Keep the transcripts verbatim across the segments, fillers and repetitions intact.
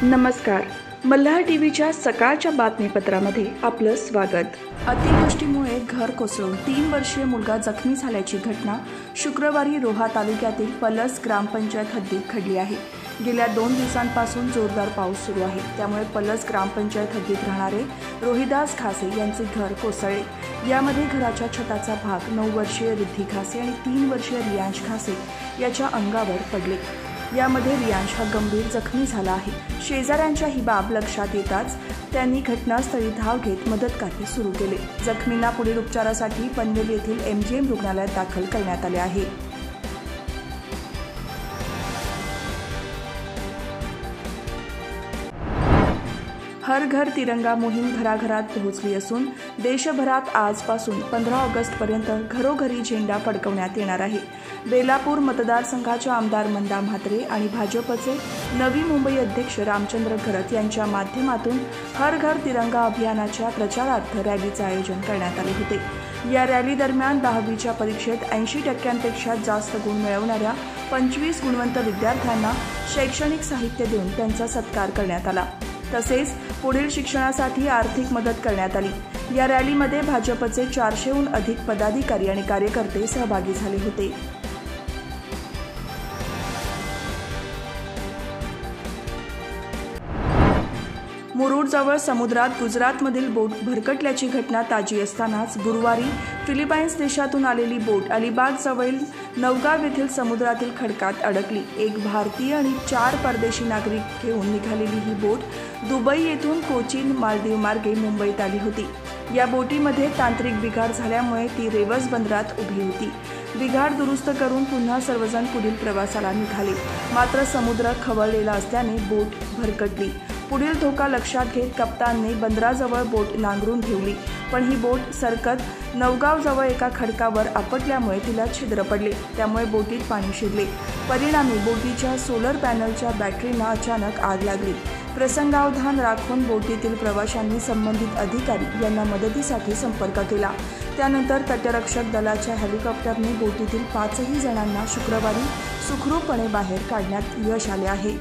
नमस्कार. मल्हार टीव्हीच्या सकाळच्या बातमीपत्रामध्ये आपलं स्वागत. अतिवृष्टीमुळे घर कोसळून तीन वर्षीय मुलगा जखमी झाल्याची घटना शुक्रवारी रोहा तालुक्यातील पलस ग्रामपंचायत हद्दीत घडली आहे. गेल्या दोन दिवसांपासून जोरदार पाऊस सुरू आहे. त्यामुळे पलस ग्रामपंचायत हद्दीत राहणारे रोहिदास खासे यांचे घर कोसळले. यामध्ये घराच्या छताचा भाग नऊ वर्षीय रिद्धी खासे आणि तीन वर्षीय रियांश खासे याच्या अंगावर पडले. यामध्ये रियांश हा गंभीर जखमी झाला आहे. शेजाऱ्यांच्या ही बाब लक्षात येताच त्यांनी घटनास्थळी धाव घेत मदत कार्य सुरू केले. जखमींना पुढील उपचारासाठी पनवेल येथील एमजीएम रुग्णालयात दाखल करण्यात आले आहे. हर घर तिरंगा मोहीम घराघरात पोहोचली असून देशभरात आजपासून पंधरा ऑगस्टपर्यंत घरोघरी झेंडा फडकवण्यात येणार आहे. बेलापूर मतदारसंघाच्या आमदार मंदा म्हात्रे आणि भाजपचे नवी मुंबई अध्यक्ष रामचंद्र घरत यांच्या माध्यमातून हर घर तिरंगा अभियानाच्या प्रचारार्थ रॅलीचे आयोजन करण्यात आले होते. या रॅली दरम्यान दहावीच्या परीक्षेत ऐंशी टक्क्यांपेक्षा जास्त गुण मिळवणाऱ्या पंचवीस गुणवंत विद्यार्थ्यांना शैक्षणिक साहित्य देऊन त्यांचा सत्कार करण्यात आला. तसेच पुढील शिक्षणासाठी आर्थिक मदत करण्यात आली. या रॅलीमध्ये भाजपचे चारशेहून अधिक पदाधिकारी आणि कार्यकर्ते सहभागी झाले होते. मुरुडजवळ समुद्रात गुजरातमधील बोट भरकटल्याची घटना ताजी असतानाच गुरुवारी फिलिपाईन्स देशातून आलेली बोट अलिबागजवळील नवगाव येथील समुद्रातील खडकात अडकली. एक भारतीय आणि चार परदेशी नागरिक घेऊन निघालेली ही बोट दुबई येथून कोचीन मालदीव मार्गे मुंबईत आली होती. या बोटीमध्ये तांत्रिक बिघाड झाल्यामुळे ती रेवस बंदरात उभी होती. बिघाड दुरुस्त करून पुन्हा सर्वजण पुढील प्रवासाला निघाले. मात्र समुद्र खवळलेला असल्याने बोट भरकटली. पुढील धोका लक्षात घेत कप्तानने बंदराजवळ बोट नांगरून ठेवली, पण ही बोट सरकत नवगावजवळ एका खडकावर आपटल्यामुळे तिला छिद्र पडले. त्यामुळे बोटीत पाणी शिरले. परिणामी बोटीच्या सोलर पॅनलच्या बॅटरींना अचानक आग लागली. प्रसंगावधान राखून बोटीतील प्रवाशांनी संबंधित अधिकारी यांना मदतीसाठी संपर्क केला. त्यानंतर तटरक्षक दलाच्या हेलिकॉप्टरने बोटीतील पाचही जणांना शुक्रवारी सुखरूपपणे बाहेर काढण्यात यश आले आहे.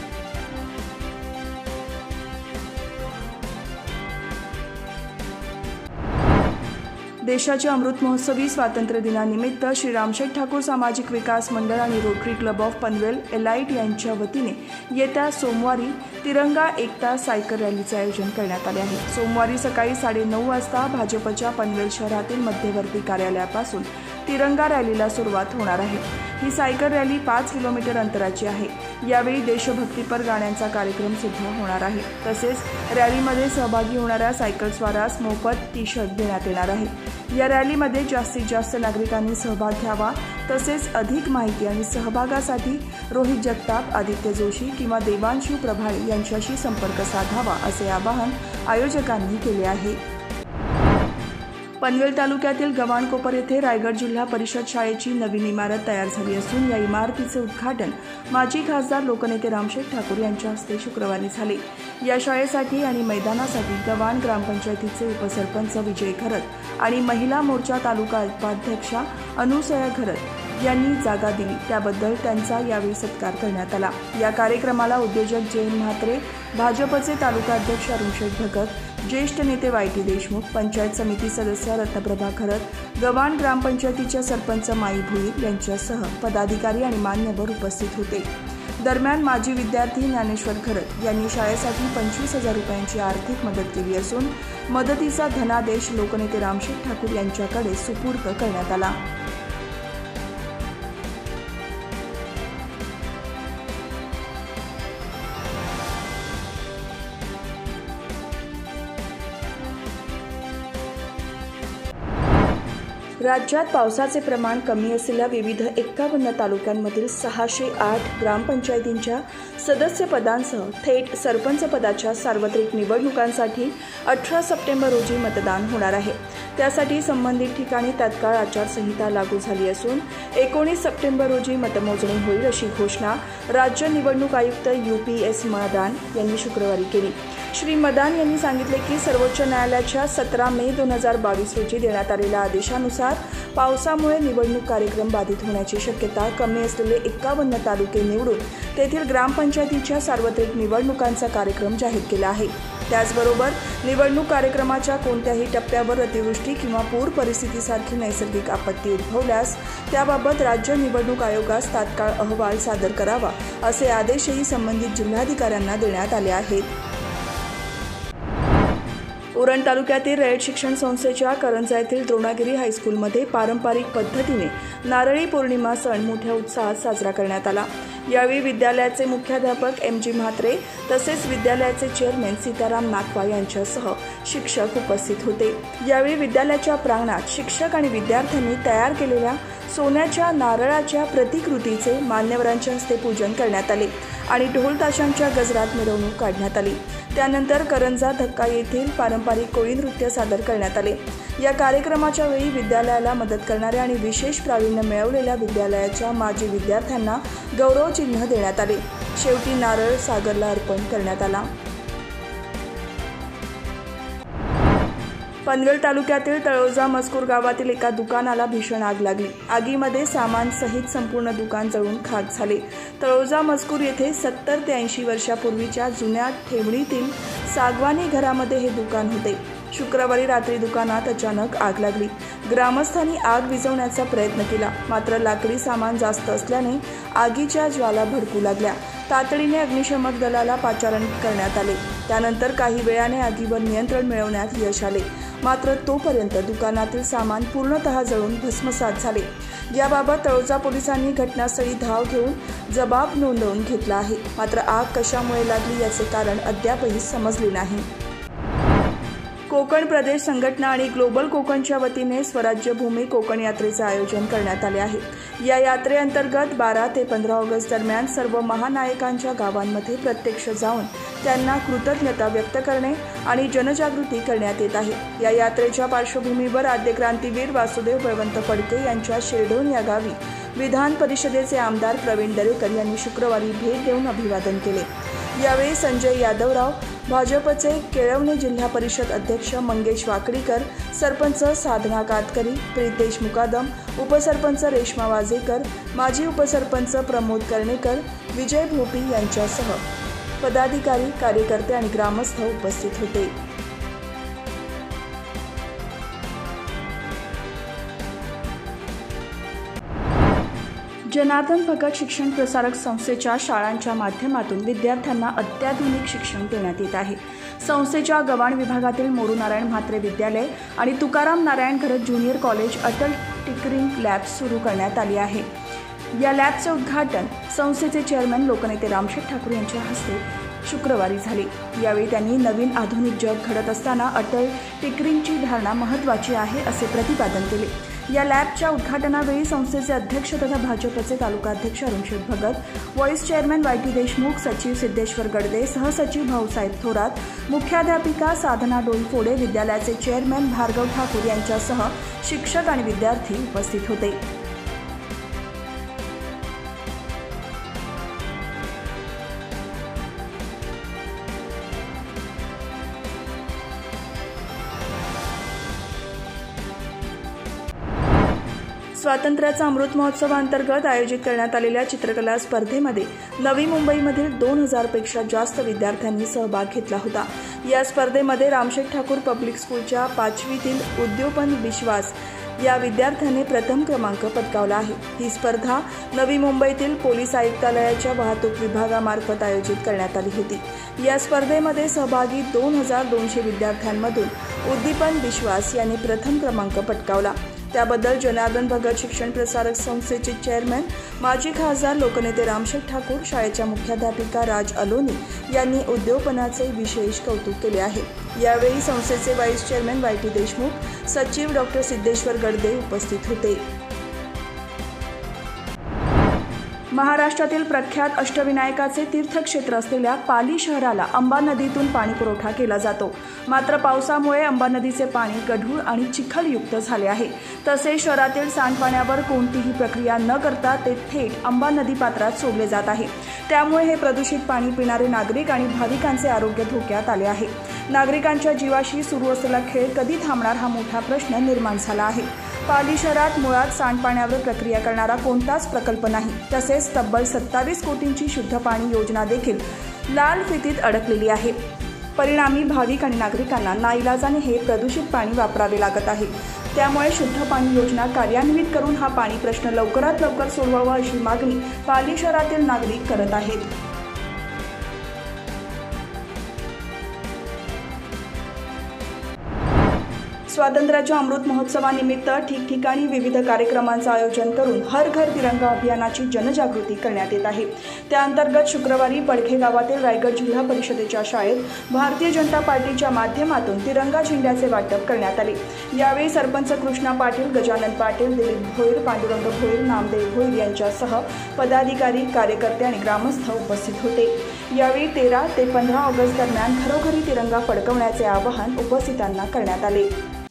देशाच्या अमृत महोत्सवी स्वातंत्र्य दिनानिमित्त श्री रामशेठ ठाकूर सामाजिक विकास मंडळ आणि Rotary club of Panvel elite यांच्या वतीने येत्या सोमवारी तिरंगा एकता सायकल रॅलीचे आयोजन करण्यात आले आहे. सोमवारी सकाळी साडेनऊ वाजता भाजपच्या पनवेल शहरातील मध्यवर्ती कार्यालयापासून तिरंगा रॅलीला सुरुवात होणार आहे. ही सायकल रॅली पाच किलोमीटर अंतराची आहे. यावेळी देशभक्तीपर गाण्यांचा कार्यक्रम सुद्धा होणार आहे. तसेच रॅलीमध्ये सहभागी होणाऱ्या सायकल स्वारास मोफत टी शर्ट देण्यात येणार आहे. या रॅलीमध्ये जास्तीत जास्त नागरिकांनी सहभाग घ्यावा. तसेच अधिक माहिती आणि सहभागासाठी रोहित जगताप, आदित्य जोशी किंवा देवांशू प्रभाळे यांच्याशी संपर्क साधावा असे आवाहन आयोजकांनी केले आहे. पनवेल तालुक्यातील गव्हाणकोपर येथे रायगड जिल्हा परिषद शाळेची नवीन इमारत तयार झाली असून या इमारतीचे उद्घाटन माजी खासदार लोकनेते रामशेठ ठाकूर यांच्या हस्ते शुक्रवारी झाले. या शाळेसाठी आणि मैदानासाठी गव्हाण ग्रामपंचायतीचे उपसरपंच विजय घरत आणि महिला मोर्चा तालुका उपाध्यक्षा अनुसया घरत यांनी जागा दिली. त्याबद्दल त्यांचा यावेळी सत्कार करण्यात आला. या कार्यक्रमाला उद्योजक जयंत म्हात्रे, भाजपचे तालुका अध्यक्ष अरुणशेठ भगत, ज्येष्ठ नेते वाय टी देशमुख, पंचायत समिती सदस्य रत्नप्रभा घरत, गव्हाण ग्रामपंचायतीच्या सरपंच माई भुईर यांच्यासह पदाधिकारी आणि मान्यवर उपस्थित होते. दरम्यान माजी विद्यार्थी ज्ञानेश्वर घरत यांनी शाळेसाठी पंचवीस हजार रुपयांची आर्थिक मदत केली असून मदतीचा धनादेश लोकनेते रामशेठ ठाकूर यांच्याकडे सुपूर्द करण्यात आला. राज्यात पावसाचे प्रमाण कमी असलेल्या विविध एक्कावन्न तालुक्यांमधील सहाशे आठ ग्रामपंचायतींच्या सदस्यपदांसह थेट सरपंच पदाच्या सार्वत्रिक निवडणुकांसाठी अठरा सप्टेंबर रोजी मतदान होणार आहे. त्यासाठी संबंधित ठिकाणी तात्काळ आचारसंहिता लागू झाली असून एकोणीस सप्टेंबर रोजी मतमोजणी होईल अशी घोषणा राज्य निवडणूक आयुक्त यू पी एस मदान यांनी शुक्रवारी केली। श्री मदान यांनी सांगितले की सर्वोच्च न्यायालयाच्या सतरा मे दोन हजार बावीस रोजी देण्यात आलेल्या आदेशानुसार पावसामुळे निवडणूक कार्यक्रम बाधित होण्याची शक्यता कमी असलेले एक्कावन्न तालुके निवडून तेथील ग्रामपंचायतीच्या सार्वत्रिक निवडणुकांचा कार्यक्रम जाहीर केला आहे। त्याचबरोबर निवडणूक कार्यक्रमाच्या कोणत्याही टप्प्यावर अतिवृष्टी किंवा पूर परिस्थितीसारखी नैसर्गिक आपत्ती उद्भवल्यास त्याबाबत राज्य निवडणूक आयोगास तात्काळ अहवाल सादर करावा असे आदेशही संबंधित जिल्हाधिकाऱ्यांना देण्यात आले आहेत। उरण तालुक्यातील रयत शिक्षण संस्थेच्या करंजा येथील द्रोणागिरी हायस्कूलमध्ये पारंपरिक पद्धतीने नारळी पौर्णिमा सण मोठ्या उत्साहात साजरा करण्यात आला। यावेळी विद्यालयाचे मुख्याध्यापक एम जी म्हात्रे तसेच विद्यालयाचे चेअरमॅन सीताराम नाकवा यांच्यासह शिक्षक उपस्थित होते। यावेळी विद्यालयाच्या प्रांगणात शिक्षक आणि विद्यार्थ्यांनी तयार केलेल्या सोन्याच्या नारळाच्या प्रतिकृतीचे मान्यवरांच्या हस्ते पूजन करण्यात आले आणि ढोल ताशांच्या गजरात मिरवणूक काढण्यात आली। त्यानंतर करंजा धक्का येथील पारंपरिक कोळी नृत्य सादर करण्यात आले। या कार्यक्रमाच्या वेळी विद्यालयाला मदत करणाऱ्या आणि विशेष प्रावीण्य मिळवलेल्या विद्यालयाच्या माजी विद्यार्थ्यांना गौरव चिन्ह देण्यात आले। शेवटी नारळ सागरला अर्पण करण्यात आला। पनवेल तालुक्यातील तळोजा मजकूर गावातील एका दुकानाला भीषण आग लागली। आगीमध्ये सामान सहित संपूर्ण दुकान जळून खाक झाले। तळोजा मजकूर येथे सत्तर ते ऐंशी वर्षापूर्वीच्या जुन्या ठेवणीतील सागवानी घरामध्ये हे दुकान होते। शुक्रवारी रात्री दुकानात अचानक आग लागली। ग्रामस्थांनी आग विझवण्याचा प्रयत्न केला, मात्र लाकडी सामान जास्त असल्याने आगीच्या ज्वाला भडकू लागल्या। तातडीने अग्निशमक दलाला पाचारण करण्यात आले। त्यानंतर काही वेळाने आगीवर नियंत्रण मिळवण्यात यश आले, मात्र तोपर्यंत दुकानातील सामान पूर्णतः जळून भस्मसात झाले। याबाबत तळोजा पोलिसांनी घटनास्थळी धाव घेऊन जबाब नोंदवून घेतला आहे, मात्र आग कशामुळे लागली याचे कारण अद्यापही समजले नाही। कोकण प्रदेश संघटना आणि ग्लोबल कोकणच्या वतीने स्वराज्य भूमी कोकण यात्रेचे आयोजन करण्यात आले आहे। या यात्रेअंतर्गत बारा ते पंधरा ऑगस्ट दरम्यान सर्व महानायकांच्या गावांमध्ये प्रत्यक्ष जाऊन त्यांना कृतज्ञता व्यक्त करणे आणि जनजागृती करण्यात येत आहे। या यात्रेच्या पार्श्वभूमीवर आद्य क्रांतीवीर वासुदेव बळवंत फडके यांच्या शिरढोण या गावी विधान परिषदेचे आमदार प्रवीण दरेकर यांनी शुक्रवारी भेट देऊन अभिवादन केले। यावेळी संजय यादवराव, भाजपचे केळवणे जिल्हा परिषद अध्यक्ष मंगेश वाकडीकर, सरपंच साधना कातकरी, प्रितेश मुकादम, उपसरपंच रेश्मा वाजेकर, माजी उपसरपंच प्रमोद कर्णेकर, विजय भोपी यांच्यासह पदाधिकारी, कार्यकर्ते आणि ग्रामस्थ उपस्थित होते। जनार्दन भगत शिक्षण प्रसारक संस्थेच्या शाळांच्या माध्यमातून विद्यार्थ्यांना अत्याधुनिक शिक्षण देण्यात येत आहे। संस्थेच्या गव्हाण विभागातील मोरू नारायण म्हात्रे विद्यालय आणि Tukaram Narayan Gharat junior college Atal tinkering lab सुरू करण्यात आली आहे। या लॅबचे उद्घाटन संस्थेचे चेअरमॅन लोकनेते रामशेठ ठाकूर यांच्या हस्ते शुक्रवारी झाले। यावेळी त्यांनी नवीन आधुनिक जग घडत असताना अटल टिकरिंगची धारणा महत्त्वाची आहे असे प्रतिपादन केले। या लॅबच्या उद्घाटनावेळी संस्थेचे अध्यक्ष तथा भाजपचे तालुकाध्यक्ष Arunsheth Bhagat, vice chairman Y T Deshmukh, सचिव सिद्धेश्वर गडदे, सहसचिव भाऊसाहेब थोरात, मुख्याध्यापिका साधना डोईफोडे, विद्यालयाचे चेअरमॅन भार्गव ठाकूर यांच्यासह शिक्षक आणि विद्यार्थी उपस्थित होते। स्वातंत्र्याचा अमृत महोत्सवाअंतर्गत आयोजित करण्यात आलेल्या चित्रकला स्पर्धेमध्ये नवी मुंबईमधील दोन हजारपेक्षा जास्त विद्यार्थ्यांनी सहभाग घेतला होता। या स्पर्धेमध्ये रामशेठ ठाकूर पब्लिक स्कूलच्या पाचवीतील उद्योपन विश्वास या विद्यार्थ्याने प्रथम क्रमांक पटकावला आहे। ही स्पर्धा नवी मुंबईतील पोलीस आयुक्तालयाच्या वाहतूक विभागामार्फत आयोजित करण्यात आली होती। या स्पर्धेमध्ये सहभागी दोन हजार दोनशे विद्यार्थ्यांमधून उद्दीपन विश्वास यांनी प्रथम क्रमांक पटकावला। त्याबद्दल जनार्दन भगत शिक्षण प्रसारक संस्थेचे चेअरमॅन माजी खासदार लोकनेते रामशेठ ठाकूर, शाळेच्या मुख्याध्यापिका राज अलोनी यांनी उद्योपनाचे विशेष कौतुक केले आहे। यावेळी संस्थेचे vice chairman Y T Deshmukh, सचिव डॉक्टर सिद्धेश्वर गडदे उपस्थित होते। महाराष्ट्रातील प्रख्यात अष्टविनायकाचे तीर्थक्षेत्र असलेल्या पाली शहराला अंबा नदीतून पाणी पुरवठा केला जातो. मात्र पावसामुळे अंबा नदीचे पाणी गढूळ आणि चिखलयुक्त झाले आहे. तसेच शहरातील सांडपाण्यावर कोणतीही प्रक्रिया न करता ते थेट अंबा नदी पात्रात सोडले जात आहे. त्यामुळे हे प्रदूषित पाणी पिणारे नागरिक आणि भाविकांचे आरोग्य धोक्यात आले आहे. नागरिकांच्या जीवाशी सुरू असलेला खेळ कधी थांबणार हा मोठा प्रश्न निर्माण झाला आहे. पाली शहरात मुळात सांडपाण्यावर प्रक्रिया करणारा कोणताच प्रकल्प नाही. तसेच तब्बल सत्तावीस कोटींची शुद्ध पाणी योजना देखील लाल फितीत अडकलेली आहे. परिणामी भाविक आणि नागरिकांना नाईलाजाने हे प्रदूषित पाणी वापरावे लागत आहे. त्यामुळे शुद्ध पाणी योजना कार्यान्वित करून हा पाणी प्रश्न लवकरात लवकर सोडवावा अशी मागणी पाली शहरातील नागरिक करत आहेत. स्वातंत्र्याच्या अमृत महोत्सवानिमित्त ठिकठिकाणी विविध कार्यक्रमांचं आयोजन करून हर घर तिरंगा अभियानाची जनजागृती करण्यात येत आहे. त्याअंतर्गत शुक्रवारी पडखे गावातील रायगड जिल्हा परिषदेच्या शाळेत भारतीय जनता पार्टीच्या माध्यमातून तिरंगा झेंड्याचे वाटप करण्यात आले. यावेळी सरपंच कृष्णा पाटील, गजानन पाटील, दिलीप भोईर, पांडुरंग भोईर, नामदेव भोईर यांच्यासह पदाधिकारी, कार्यकर्ते आणि ग्रामस्थ उपस्थित होते. यावेळी तेरा ते पंधरा ऑगस्ट दरम्यान घरोघरी तिरंगा फडकवण्याचे आवाहन उपस्थितांना करण्यात आले.